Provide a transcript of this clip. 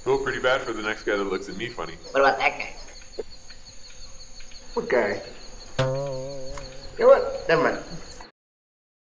Feel pretty bad for the next guy that looks at me funny. What about that guy? What guy? You know what? Never mind.